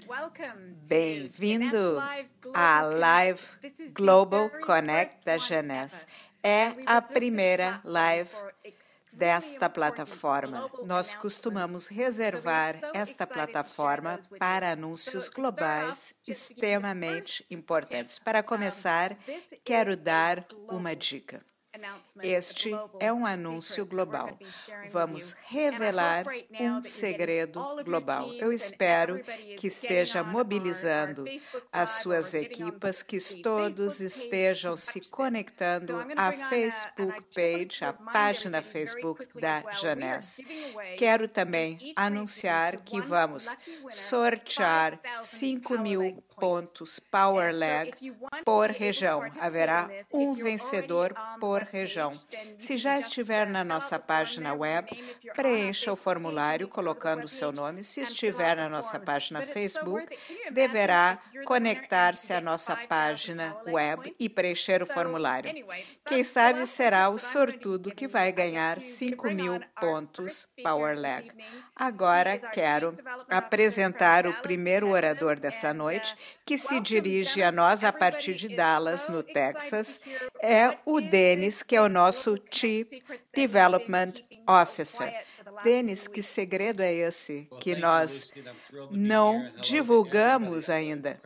Bem-vindo à Live Global Connect da Janesse. É a primeira live desta plataforma. Nós costumamos reservar esta plataforma para anúncios globais extremamente importantes. Para começar, quero dar uma dica. Este é um anúncio global. Vamos revelar um segredo global. Eu espero que esteja mobilizando as suas equipas, que todos estejam se conectando à Facebook page, à página Facebook da Janesse. Quero também anunciar que vamos sortear 5.000 pontos Power Lag por região. Haverá um vencedor por região. Se já estiver na nossa página web, preencha o formulário colocando o seu nome. Se estiver na nossa página Facebook, deverá conectar-se à nossa página web e preencher o formulário. Quem sabe será o sortudo que vai ganhar 5.000 pontos Power Lag. Agora quero apresentar o primeiro orador dessa noite, que se dirige a nós a partir de Dallas, no Texas. É o Denis, que é o nosso Chief Development Officer. Denis, que segredo é esse que nós não divulgamos ainda?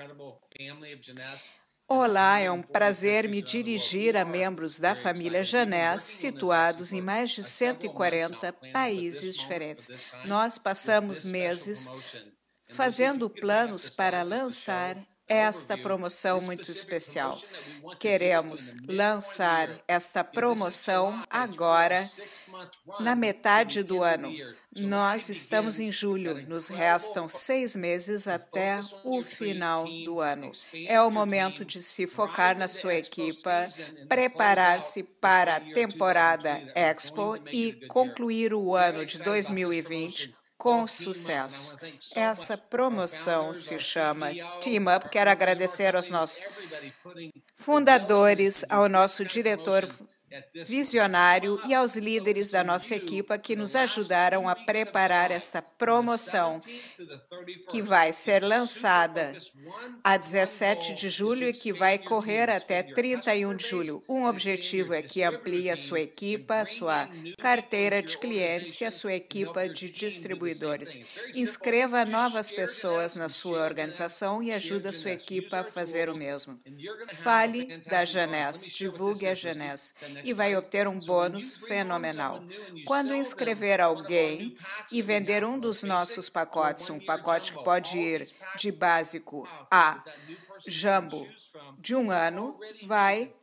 Olá, é um prazer me dirigir a membros da família Janesse, situados em mais de 140 países diferentes. Nós passamos meses fazendo planos para lançar esta promoção muito especial. Queremos lançar esta promoção agora, na metade do ano. Nós estamos em julho, nos restam 6 meses até o final do ano. É o momento de se focar na sua equipa, preparar-se para a temporada Expo e concluir o ano de 2020 com sucesso. Essa promoção se chama Team Up. Quero agradecer aos nossos fundadores, ao nosso diretor visionário e aos líderes da nossa equipa que nos ajudaram a preparar esta promoção, que vai ser lançada a 17 de julho e que vai correr até 31 de julho. Um objetivo é que amplie a sua equipa, a sua carteira de clientes e a sua equipa de distribuidores. Inscreva novas pessoas na sua organização e ajude a sua equipa a fazer o mesmo. Fale da Janesse, divulgue a Janesse e vai obter um bônus fenomenal. Quando inscrever alguém e vender um dos nossos pacotes, um pacote que pode ir de básico a Jumbo de 1 ano, vai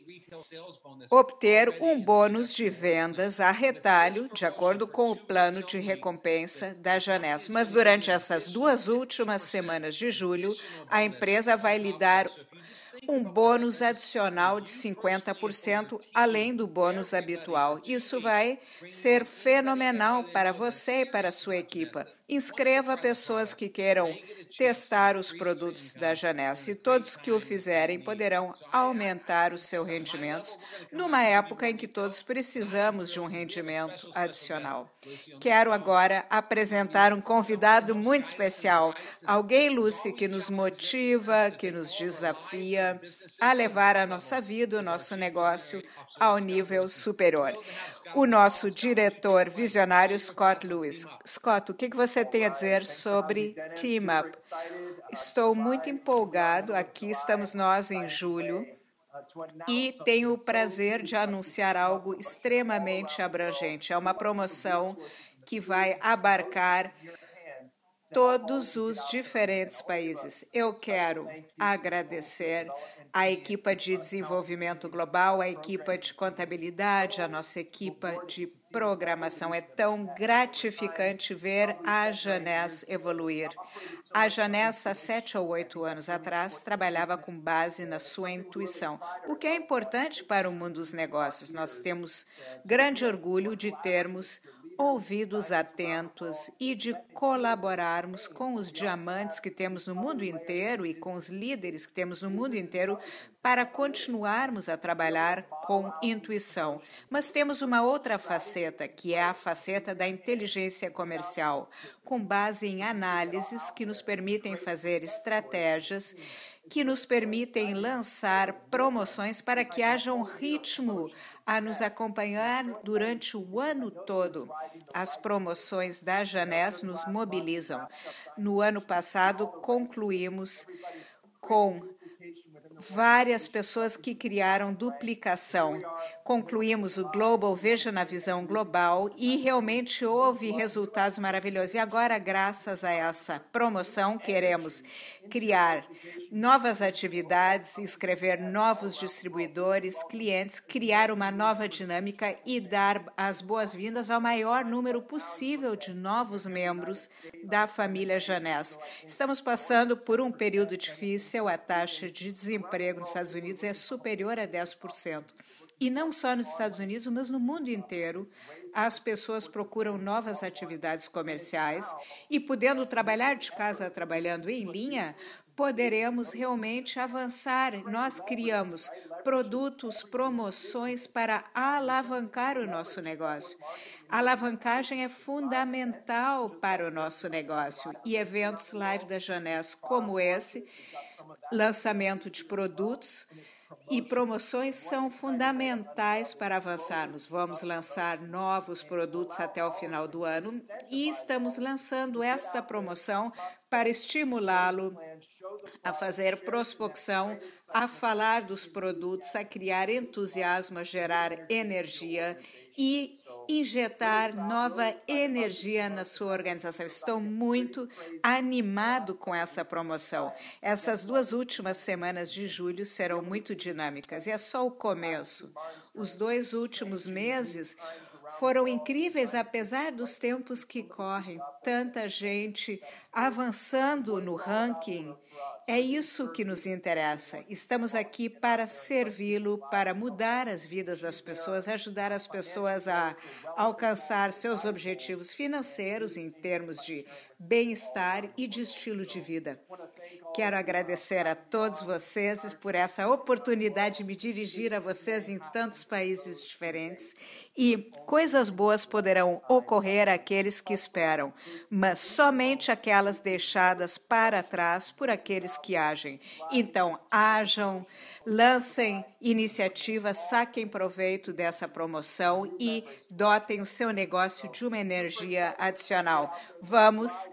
obter um bônus de vendas a retalho, de acordo com o plano de recompensa da Janesse. Mas durante essas 2 últimas semanas de julho, a empresa vai lhe dar um bônus adicional de 50%, além do bônus habitual. Isso vai ser fenomenal para você e para a sua equipa. Inscreva pessoas que queiram testar os produtos da Janesse e todos que o fizerem poderão aumentar os seus rendimentos numa época em que todos precisamos de um rendimento adicional. Quero agora apresentar um convidado muito especial, alguém, Lucy, que nos motiva, que nos desafia a levar a nossa vida, o nosso negócio ao nível superior. O nosso diretor visionário, Scott Lewis. Scott, o que você tem a dizer sobre Team Up? Estou muito empolgado. Aqui estamos nós em julho e tenho o prazer de anunciar algo extremamente abrangente. É uma promoção que vai abarcar todos os diferentes países. Eu quero agradecer a equipa de desenvolvimento global, a equipa de contabilidade, a nossa equipa de programação. É tão gratificante ver a Janesse evoluir. A Janesse, há 7 ou 8 anos atrás, trabalhava com base na sua intuição, o que é importante para o mundo dos negócios. Nós temos grande orgulho de termos ouvidos atentos e de colaborarmos com os diamantes que temos no mundo inteiro e com os líderes que temos no mundo inteiro para continuarmos a trabalhar com intuição. Mas temos uma outra faceta, que é a faceta da inteligência comercial, com base em análises que nos permitem fazer estratégias que nos permitem lançar promoções para que haja um ritmo a nos acompanhar durante o ano todo. As promoções da Janés nos mobilizam. No ano passado, concluímos com várias pessoas que criaram duplicação. Concluímos o Global Veja na Visão Global e realmente houve resultados maravilhosos. E agora, graças a essa promoção, queremos criar novas atividades, inscrever novos distribuidores, clientes, criar uma nova dinâmica e dar as boas-vindas ao maior número possível de novos membros da família Janés. Estamos passando por um período difícil, a taxa de desemprego nos Estados Unidos é superior a 10%. E não só nos Estados Unidos, mas no mundo inteiro, as pessoas procuram novas atividades comerciais e, podendo trabalhar de casa, trabalhando em linha, poderemos realmente avançar. Nós criamos produtos, promoções para alavancar o nosso negócio. A alavancagem é fundamental para o nosso negócio e eventos live da Janés como esse, lançamento de produtos e promoções são fundamentais para avançarmos. Vamos lançar novos produtos até o final do ano e estamos lançando esta promoção para estimulá-lo a fazer prospecção, a falar dos produtos, a criar entusiasmo, a gerar energia e injetar nova energia na sua organização. Estou muito animado com essa promoção. Essas 2 últimas semanas de julho serão muito dinâmicas e é só o começo. Os 2 últimos meses foram incríveis, apesar dos tempos que correm. Tanta gente avançando no ranking. É isso que nos interessa. Estamos aqui para servi-lo, para mudar as vidas das pessoas, ajudar as pessoas a alcançar seus objetivos financeiros em termos de bem-estar e de estilo de vida. Quero agradecer a todos vocês por essa oportunidade de me dirigir a vocês em tantos países diferentes e coisas boas poderão ocorrer àqueles que esperam, mas somente aquelas deixadas para trás por aqueles que agem. Então, ajam, lancem iniciativas, saquem proveito dessa promoção e dotem o seu negócio de uma energia adicional. Vamos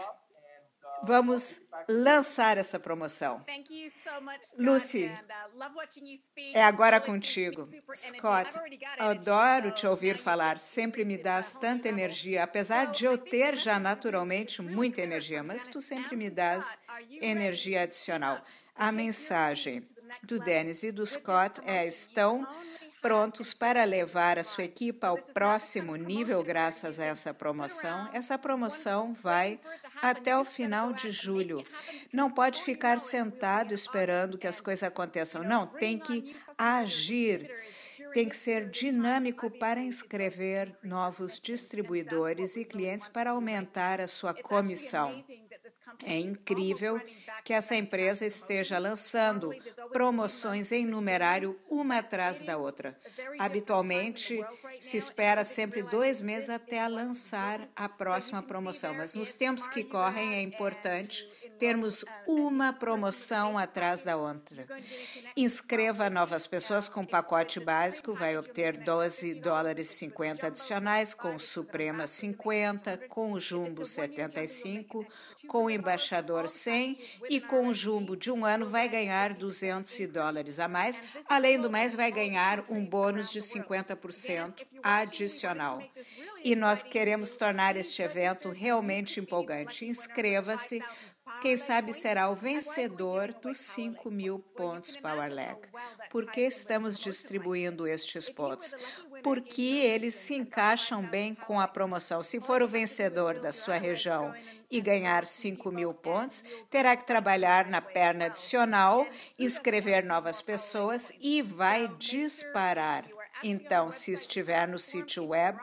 lançar essa promoção. Lucy, é agora contigo. Scott, adoro te ouvir falar, sempre me dás tanta energia, apesar de eu ter já naturalmente muita energia, mas tu sempre me dás energia adicional. A mensagem do Dennis e do Scott estão prontos para levar a sua equipe ao próximo nível graças a essa promoção. Essa promoção vai até o final de julho. Não pode ficar sentado esperando que as coisas aconteçam. Não, tem que agir. Tem que ser dinâmico para inscrever novos distribuidores e clientes para aumentar a sua comissão. É incrível que essa empresa esteja lançando promoções em numerário uma atrás da outra. Habitualmente, se espera sempre 2 meses até lançar a próxima promoção, mas nos tempos que correm é importante termos uma promoção atrás da outra. Inscreva novas pessoas com pacote básico, vai obter $12,50 adicionais, com o Suprema 50, com o Jumbo 75, com o Embaixador 100 e com o Jumbo de 1 ano vai ganhar $200 a mais. Além do mais, vai ganhar um bônus de 50% adicional. E nós queremos tornar este evento realmente empolgante. Inscreva-se. Quem sabe será o vencedor dos 5.000 pontos PowerLeg. Por que estamos distribuindo estes pontos? Porque eles se encaixam bem com a promoção. Se for o vencedor da sua região e ganhar 5.000 pontos, terá que trabalhar na perna adicional, inscrever novas pessoas e vai disparar. Então, se estiver no sítio web,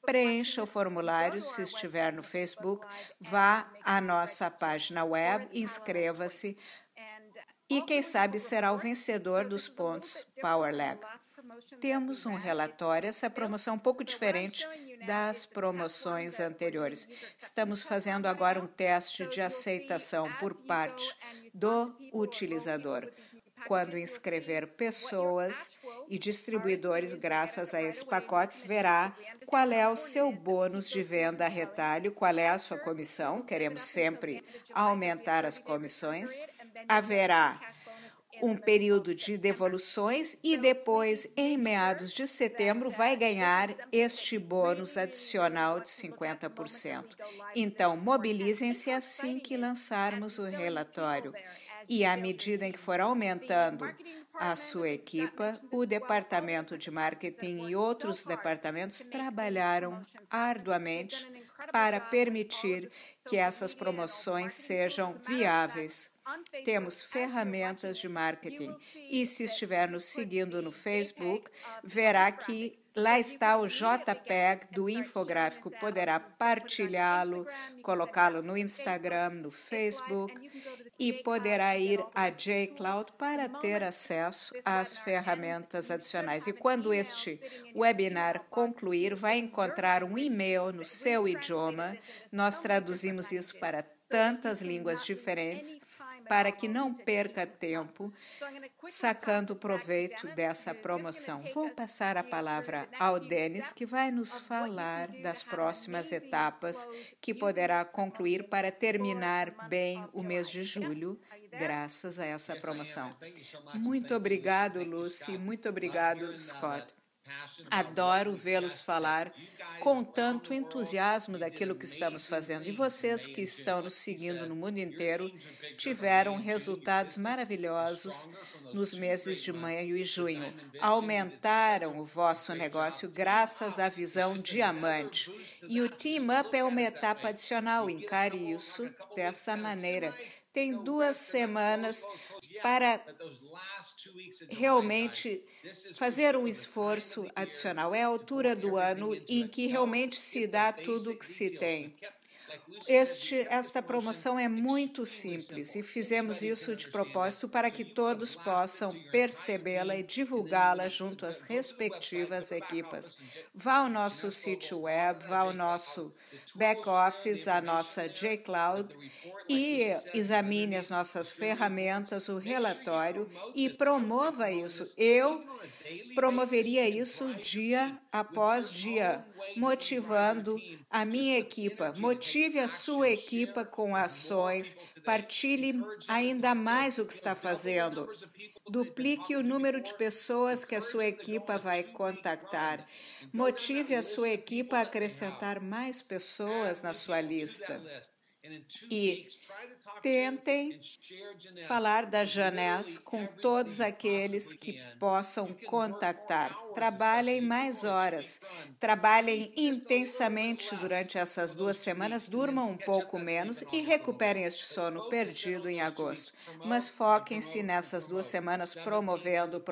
preencha o formulário se estiver no Facebook, vá à nossa página web, inscreva-se e, quem sabe, será o vencedor dos pontos PowerLeg. Temos um relatório, essa promoção é um pouco diferente das promoções anteriores. Estamos fazendo agora um teste de aceitação por parte do utilizador. Quando inscrever pessoas e distribuidores graças a esses pacotes, verá qual é o seu bônus de venda a retalho, qual é a sua comissão. Queremos sempre aumentar as comissões. Haverá um período de devoluções e depois, em meados de setembro, vai ganhar este bônus adicional de 50%. Então, mobilizem-se assim que lançarmos o relatório. E à medida em que for aumentando a sua equipa, o departamento de marketing e outros departamentos trabalharam arduamente para permitir que essas promoções sejam viáveis. Temos ferramentas de marketing e, se estiver nos seguindo no Facebook, verá que lá está o JPEG do infográfico. Poderá partilhá-lo, colocá-lo no Instagram, no Facebook e poderá ir a JCloud para ter acesso às ferramentas adicionais. E quando este webinar concluir, vai encontrar um e-mail no seu idioma. Nós traduzimos isso para tantas línguas diferentes para que não perca tempo sacando proveito dessa promoção. Vou passar a palavra ao Denis, que vai nos falar das próximas etapas que poderá concluir para terminar bem o mês de julho, graças a essa promoção. Muito obrigado, Lucy. Muito obrigado, Scott. Adoro vê-los falar com tanto entusiasmo daquilo que estamos fazendo. E vocês que estão nos seguindo no mundo inteiro tiveram resultados maravilhosos nos meses de maio e junho. Aumentaram o vosso negócio graças à visão diamante. E o Team Up é uma etapa adicional. Encare isso dessa maneira. Tem 2 semanas para realmente fazer um esforço adicional. É a altura do ano em que realmente se dá tudo o que se tem. Esta promoção é muito simples e fizemos isso de propósito para que todos possam percebê-la e divulgá-la junto às respectivas equipas. Vá ao nosso sítio web, vá ao nosso back-office, à nossa JCloud e examine as nossas ferramentas, o relatório e promova isso. Eu promoveria isso dia após dia, motivando a minha equipa. Motive a sua equipa com ações, partilhe ainda mais o que está fazendo. Duplique o número de pessoas que a sua equipa vai contactar. Motive a sua equipa a acrescentar mais pessoas na sua lista. E tentem falar da Janesse com todos aqueles que possam contactar. Trabalhem mais horas, trabalhem intensamente durante essas 2 semanas, durmam um pouco menos e recuperem este sono perdido em agosto. Mas foquem-se nessas 2 semanas promovendo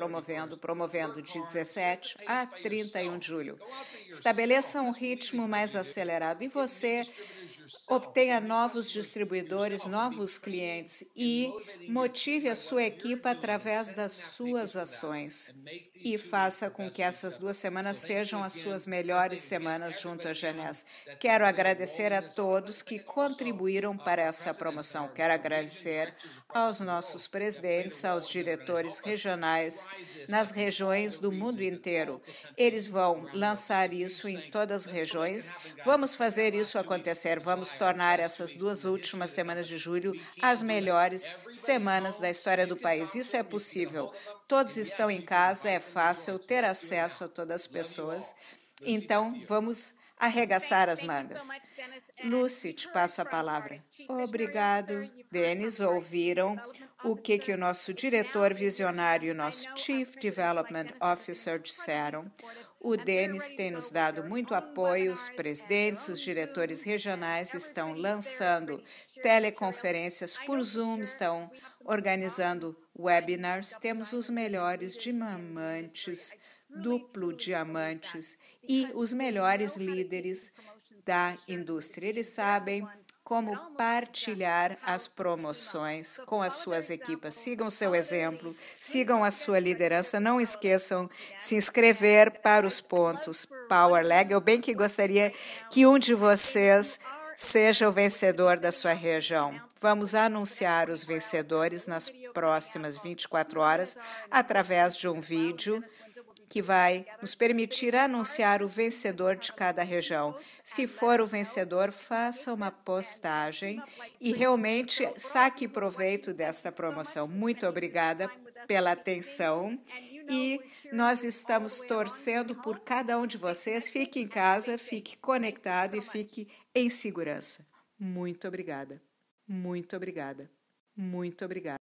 de 17 a 31 de julho. Estabeleçam um ritmo mais acelerado e você obtenha novos distribuidores, novos clientes e motive a sua equipa através das suas ações. E faça com que essas 2 semanas sejam as suas melhores semanas junto à Janesse. Quero agradecer a todos que contribuíram para essa promoção. Quero agradecer aos nossos presidentes, aos diretores regionais nas regiões do mundo inteiro. Eles vão lançar isso em todas as regiões. Vamos fazer isso acontecer. Vamos tornar essas 2 últimas semanas de julho as melhores semanas da história do país. Isso é possível. Todos estão em casa, é fácil ter acesso a todas as pessoas. Então, vamos arregaçar as mangas. Lucy, te passo a palavra. Obrigado, Denis. Ouviram o que o nosso diretor visionário e o nosso Chief Development Officer disseram. O Denis tem nos dado muito apoio, os presidentes, os diretores regionais estão lançando teleconferências por Zoom, estão organizando webinars. Temos os melhores diamantes duplo diamantes e os melhores líderes da indústria. Eles sabem como partilhar as promoções com as suas equipes. Sigam seu exemplo, sigam a sua liderança. Não esqueçam de se inscrever para os pontos Power Leg. Eu bem que gostaria que um de vocês seja o vencedor da sua região. Vamos anunciar os vencedores nas próximas 24 horas através de um vídeo que vai nos permitir anunciar o vencedor de cada região. Se for o vencedor, faça uma postagem e realmente saque proveito desta promoção. Muito obrigada pela atenção e nós estamos torcendo por cada um de vocês. Fique em casa, fique conectado e fique em segurança. Muito obrigada. Muito obrigada. Muito obrigada.